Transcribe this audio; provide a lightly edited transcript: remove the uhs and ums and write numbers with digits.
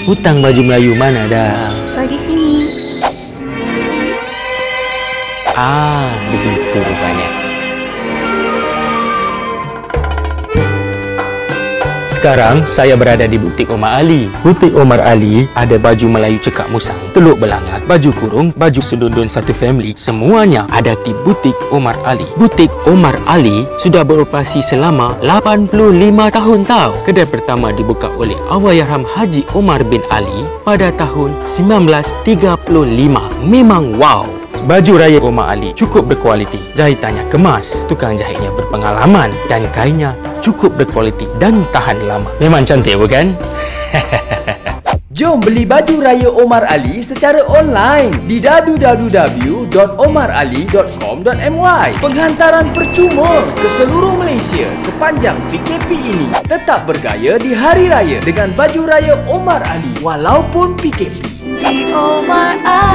Hutang baju Melayu mana dah? Bagi sini. Di situ rupanya. Sekarang saya berada di butik Omar Ali. Butik Omar Ali ada baju Melayu cekak musang, teluk belangak, baju kurung, baju sedundun satu family. Semuanya ada di butik Omar Ali. Butik Omar Ali sudah beroperasi selama 85 tahun tau. Kedai pertama dibuka oleh Allahyarham Haji Omar bin Ali pada tahun 1935. Memang wow. Baju raya Omar Ali cukup berkualiti, jahitannya kemas, tukang jahitnya berpengalaman dan kainnya cukup berkualiti dan tahan lama. Memang cantik bukan? Jom beli baju raya Omar Ali secara online di www.omarali.com.my. Penghantaran percuma ke seluruh Malaysia sepanjang PKP ini. Tetap bergaya di hari raya dengan baju raya Omar Ali walaupun PKP. Di Omar Ali.